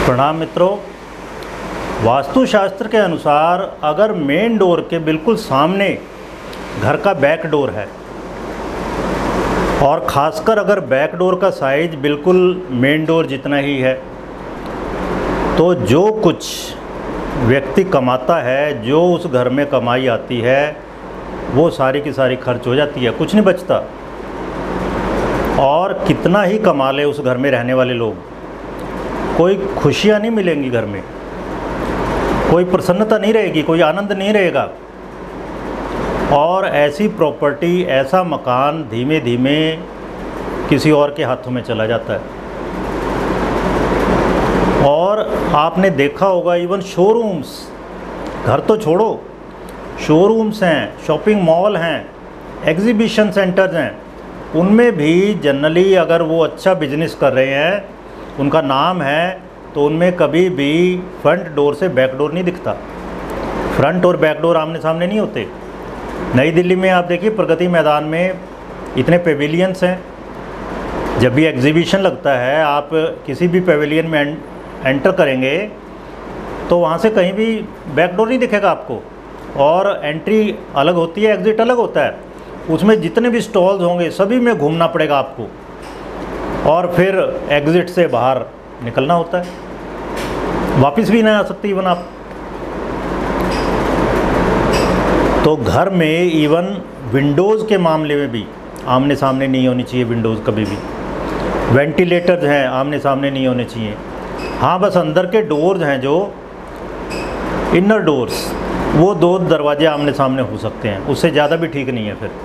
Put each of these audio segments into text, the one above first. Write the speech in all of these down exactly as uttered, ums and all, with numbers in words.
प्रणाम मित्रों। वास्तुशास्त्र के अनुसार अगर मेन डोर के बिल्कुल सामने घर का बैक डोर है और ख़ासकर अगर बैक डोर का साइज बिल्कुल मेन डोर जितना ही है, तो जो कुछ व्यक्ति कमाता है, जो उस घर में कमाई आती है, वो सारी की सारी खर्च हो जाती है, कुछ नहीं बचता। और कितना ही कमा ले उस घर में रहने वाले लोग, कोई खुशियाँ नहीं मिलेंगी घर में, कोई प्रसन्नता नहीं रहेगी, कोई आनंद नहीं रहेगा। और ऐसी प्रॉपर्टी, ऐसा मकान धीमे धीमे किसी और के हाथों में चला जाता है। और आपने देखा होगा, इवन शोरूम्स, घर तो छोड़ो, शोरूम्स हैं, शॉपिंग मॉल हैं, एग्जीबिशन सेंटर्स हैं, उनमें भी जनरली अगर वो अच्छा बिजनेस कर रहे हैं, उनका नाम है, तो उनमें कभी भी फ्रंट डोर से बैक डोर नहीं दिखता। फ्रंट और बैक डोर आमने सामने नहीं होते। नई दिल्ली में आप देखिए, प्रगति मैदान में इतने पेविलियंस हैं। जब भी एग्जीबिशन लगता है, आप किसी भी पेविलियन में एंटर करेंगे तो वहाँ से कहीं भी बैक डोर नहीं दिखेगा आपको। और एंट्री अलग होती है, एग्ज़िट अलग होता है। उसमें जितने भी स्टॉल्स होंगे सभी में घूमना पड़ेगा आपको, और फिर एग्ज़िट से बाहर निकलना होता है, वापस भी नहीं आ सकती इवन आप। तो घर में इवन विंडोज़ के मामले में भी आमने सामने नहीं होनी चाहिए विंडोज़ कभी भी। वेंटिलेटर्स हैं, आमने सामने नहीं होने चाहिए। हाँ, बस अंदर के डोर्स हैं, जो इनर डोर्स, वो दो दरवाजे आमने सामने हो सकते हैं, उससे ज़्यादा भी ठीक नहीं है फिर।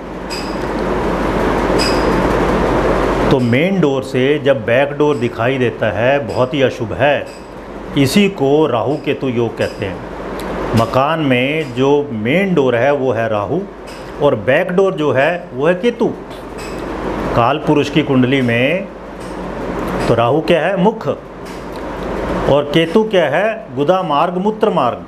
तो मेन डोर से जब बैक डोर दिखाई देता है, बहुत ही अशुभ है। इसी को राहु केतु योग कहते हैं। मकान में जो मेन डोर है वो है राहु, और बैक डोर जो है वो है केतु। काल पुरुष की कुंडली में तो राहु क्या है? मुख, और केतु क्या है? गुदा मार्ग, मूत्र मार्ग।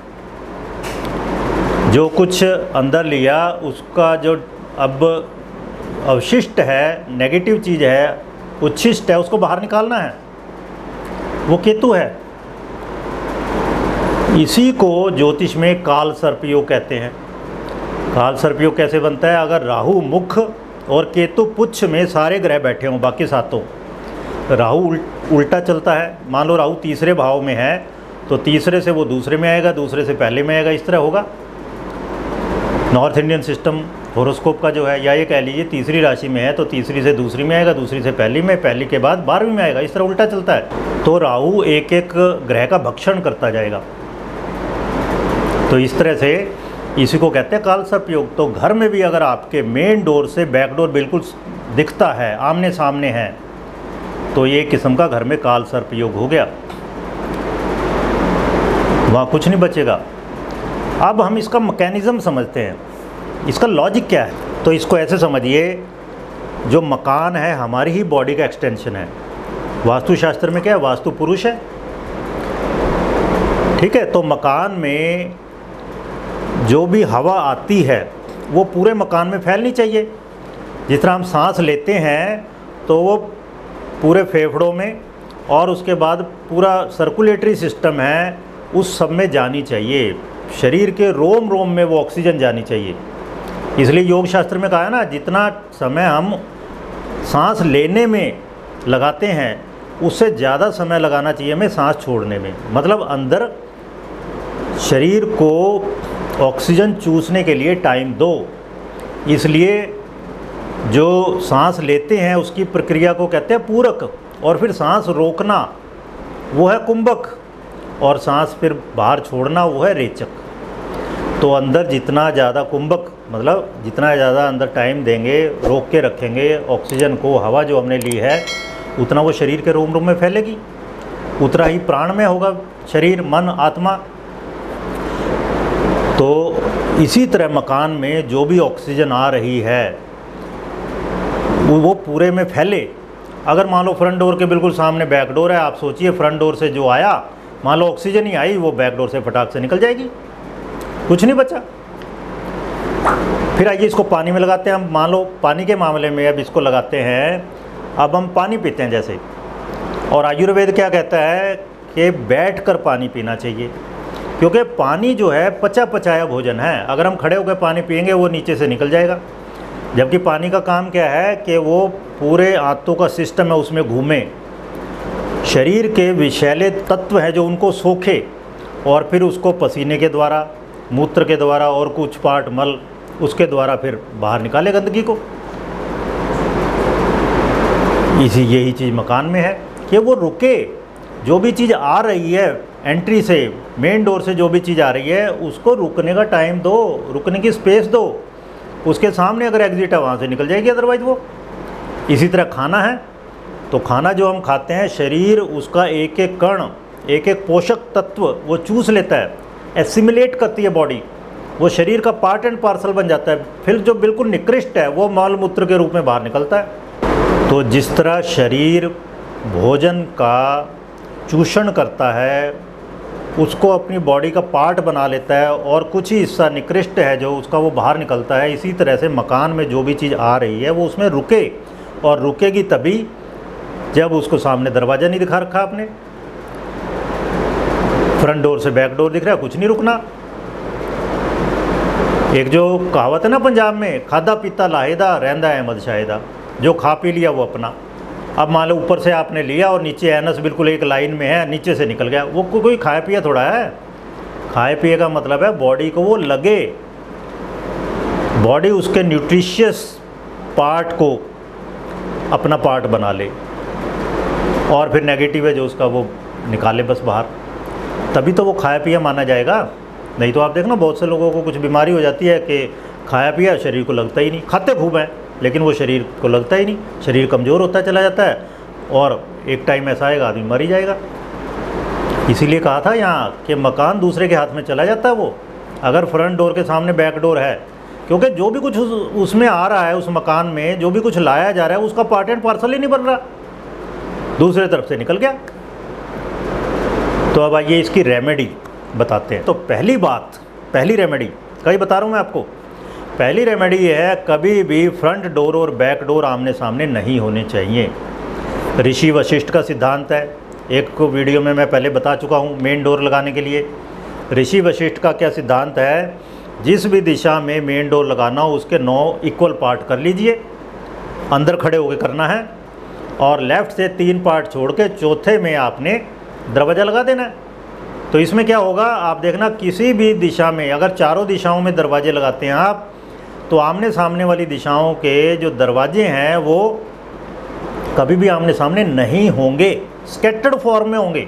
जो कुछ अंदर लिया उसका जो अब अवशिष्ट है, नेगेटिव चीज़ है, उच्छिष्ट है, उसको बाहर निकालना है, वो केतु है। इसी को ज्योतिष में काल सर्पयोग कहते हैं। काल सर्पयोग कैसे बनता है? अगर राहु मुख और केतु पुच्छ में सारे ग्रह बैठे हों, बाकी सातों, राहु उल्टा चलता है। मान लो राहु तीसरे भाव में है, तो तीसरे से वो दूसरे में आएगा, दूसरे से पहले में आएगा, इस तरह होगा। नॉर्थ इंडियन सिस्टम हॉरोस्कोप का जो है, या ये कह लीजिए तीसरी राशि में है तो तीसरी से दूसरी में आएगा, दूसरी से पहली में, पहली के बाद बारहवीं में आएगा, इस तरह उल्टा चलता है। तो राहु एक एक ग्रह का भक्षण करता जाएगा। तो इस तरह से इसी को कहते हैं काल सर्पयोग। तो घर में भी अगर आपके मेन डोर से बैक डोर बिल्कुल दिखता है, आमने सामने है, तो ये किस्म का घर में काल सर्पयोग हो गया, वहाँ कुछ नहीं बचेगा। अब हम इसका मैकेनिज़्म समझते हैं, इसका लॉजिक क्या है। तो इसको ऐसे समझिए, जो मकान है हमारी ही बॉडी का एक्सटेंशन है। वास्तुशास्त्र में क्या है? वास्तु पुरुष है, ठीक है। तो मकान में जो भी हवा आती है वो पूरे मकान में फैलनी चाहिए। जिस तरह हम सांस लेते हैं तो वो पूरे फेफड़ों में, और उसके बाद पूरा सर्कुलेटरी सिस्टम है उस सब में जानी चाहिए। शरीर के रोम रोम में वो ऑक्सीजन जानी चाहिए। इसलिए योग शास्त्र में कहा है ना, जितना समय हम सांस लेने में लगाते हैं उससे ज़्यादा समय लगाना चाहिए हमें सांस छोड़ने में। मतलब अंदर शरीर को ऑक्सीजन चूसने के लिए टाइम दो। इसलिए जो सांस लेते हैं उसकी प्रक्रिया को कहते हैं पूरक, और फिर सांस रोकना वो है कुंभक, और सांस फिर बाहर छोड़ना वो है रेचक। तो अंदर जितना ज़्यादा कुंभक, मतलब जितना ज़्यादा अंदर टाइम देंगे, रोक के रखेंगे ऑक्सीजन को, हवा जो हमने ली है, उतना वो शरीर के रोम रोम में फैलेगी, उतना ही प्राण में होगा शरीर, मन, आत्मा। तो इसी तरह मकान में जो भी ऑक्सीजन आ रही है वो पूरे में फैले। अगर मान लो फ्रंट डोर के बिल्कुल सामने बैक डोर है, आप सोचिए फ्रंट डोर से जो आया, मान लो ऑक्सीजन ही आई, वो बैक डोर से फटाक से निकल जाएगी, कुछ नहीं बचा। फिर आइए इसको पानी में लगाते हैं हम। मान लो पानी के मामले में अब इसको लगाते हैं, अब हम पानी पीते हैं जैसे, और आयुर्वेद क्या कहता है कि बैठकर पानी पीना चाहिए, क्योंकि पानी जो है पचा पचाया भोजन है। अगर हम खड़े होकर पानी पिएंगे वो नीचे से निकल जाएगा, जबकि पानी का काम क्या है कि वो पूरे आंतों का सिस्टम है उसमें घूमे, शरीर के विषैले तत्व हैं जो उनको सोखे और फिर उसको पसीने के द्वारा, मूत्र के द्वारा और कुछ पार्ट मल उसके द्वारा फिर बाहर निकाले गंदगी को। इसी यही चीज़ मकान में है कि वो रुके, जो भी चीज़ आ रही है एंट्री से, मेन डोर से जो भी चीज़ आ रही है उसको रुकने का टाइम दो, रुकने की स्पेस दो। उसके सामने अगर एग्जिट है वहाँ से निकल जाएगी अदरवाइज वो। इसी तरह खाना है तो खाना जो हम खाते हैं, शरीर उसका एक एक कण, एक एक पोषक तत्व वो चूस लेता है, एसिमिलेट करती है बॉडी, वो शरीर का पार्ट एंड पार्सल बन जाता है। फिर जो बिल्कुल निकृष्ट है वो मल मूत्र के रूप में बाहर निकलता है। तो जिस तरह शरीर भोजन का चूषण करता है, उसको अपनी बॉडी का पार्ट बना लेता है और कुछ ही हिस्सा निकृष्ट है जो उसका वो बाहर निकलता है, इसी तरह से मकान में जो भी चीज़ आ रही है वो उसमें रुके, और रुकेगी तभी जब उसको सामने दरवाज़ा नहीं दिखा रखा आपने, फ्रंट डोर से बैक डोर दिख रहा है, कुछ नहीं रुकना। एक जो कहावत है ना पंजाब में, खादा पीता लाहेदा रहंदा अहमद शाहिदा, जो खा पी लिया वो अपना। अब मान लो ऊपर से आपने लिया और नीचे एनस बिल्कुल एक लाइन में है, नीचे से निकल गया, वो को, कोई खाया पिया थोड़ा है। खाए पिए का मतलब है बॉडी को वो लगे, बॉडी उसके न्यूट्रिशियस पार्ट को अपना पार्ट बना ले और फिर नेगेटिव है जो उसका वो निकाले बस बाहर, तभी तो वो खाया पिया माना जाएगा। नहीं तो आप देखना बहुत से लोगों को कुछ बीमारी हो जाती है कि खाया पिया शरीर को लगता ही नहीं, खाते खूब हैं लेकिन वो शरीर को लगता ही नहीं, शरीर कमज़ोर होता चला जाता है और एक टाइम ऐसा आएगा आदमी मर ही जाएगा। इसीलिए कहा था यहाँ कि मकान दूसरे के हाथ में चला जाता है वो, अगर फ्रंट डोर के सामने बैक डोर है, क्योंकि जो भी कुछ उस, उसमें आ रहा है, उस मकान में जो भी कुछ लाया जा रहा है उसका पार्ट एंड पार्सल ही नहीं बन रहा, दूसरे तरफ से निकल गया। तो अब आइए इसकी रेमेडी बताते हैं। तो पहली बात, पहली रेमेडी कहीं बता रहा हूँ मैं आपको, पहली रेमेडी ये है कभी भी फ्रंट डोर और बैक डोर आमने सामने नहीं होने चाहिए। ऋषि वशिष्ठ का सिद्धांत है, एक को वीडियो में मैं पहले बता चुका हूँ मेन डोर लगाने के लिए। ऋषि वशिष्ठ का क्या सिद्धांत है, जिस भी दिशा में मेन डोर लगाना हो उसके नौ इक्वल पार्ट कर लीजिए, अंदर खड़े होकर करना है, और लेफ़्ट से तीन पार्ट छोड़ के चौथे में आपने दरवाज़ा लगा देना है। तो इसमें क्या होगा आप देखना, किसी भी दिशा में अगर चारों दिशाओं में दरवाजे लगाते हैं आप, तो आमने सामने वाली दिशाओं के जो दरवाजे हैं वो कभी भी आमने सामने नहीं होंगे, स्कैटर्ड फॉर्म में होंगे।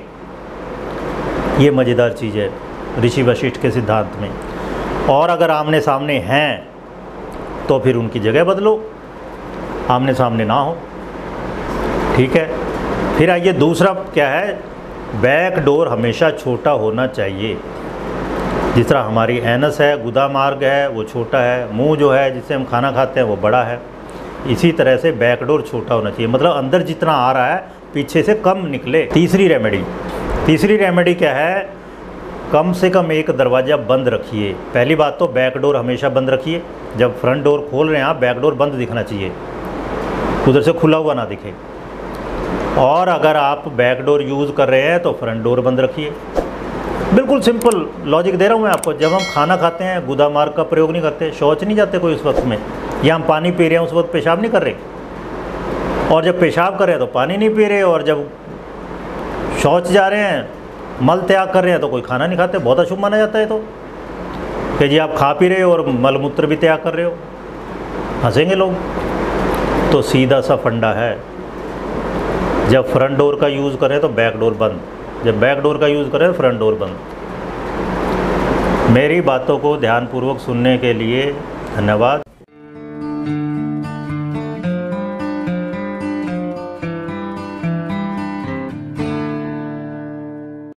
ये मज़ेदार चीज़ है ऋषि वशिष्ठ के सिद्धांत में। और अगर आमने सामने हैं तो फिर उनकी जगह बदलो, आमने सामने ना हो, ठीक है। फिर आइए दूसरा क्या है, बैक डोर हमेशा छोटा होना चाहिए। जिस तरह हमारी एनस है, गुदा मार्ग है, वो छोटा है, मुंह जो है जिससे हम खाना खाते हैं वो बड़ा है, इसी तरह से बैक डोर छोटा होना चाहिए, मतलब अंदर जितना आ रहा है पीछे से कम निकले। तीसरी रेमेडी, तीसरी रेमेडी क्या है, कम से कम एक दरवाज़ा बंद रखिए। पहली बात तो बैक डोर हमेशा बंद रखिए, जब फ्रंट डोर खोल रहे हैं आप बैक डोर बंद दिखना चाहिए, उधर से खुला हुआ ना दिखे। और अगर आप बैक डोर यूज़ कर रहे हैं तो फ्रंट डोर बंद रखिए। बिल्कुल सिंपल लॉजिक दे रहा हूँ मैं आपको। जब हम खाना खाते हैं गुदा मार्ग का प्रयोग नहीं करते, शौच नहीं जाते कोई उस वक्त में, या हम पानी पी रहे हैं उस वक्त पेशाब नहीं कर रहे, और जब पेशाब कर रहे हैं तो पानी नहीं पी रहे, और जब शौच जा रहे हैं मल त्याग कर रहे हैं तो कोई खाना नहीं खाते, बहुत अशुभ माना जाता है। तो कि जी आप खा पी रहे हो और मल मूत्र भी त्याग कर रहे हो, हंसेंगे लोग। तो सीधा सा फंडा है, जब फ्रंट डोर का यूज़ करें तो बैक डोर बंद, जब बैक डोर का यूज़ करें फ्रंट डोर बंद। मेरी बातों को ध्यानपूर्वक सुनने के लिए धन्यवाद।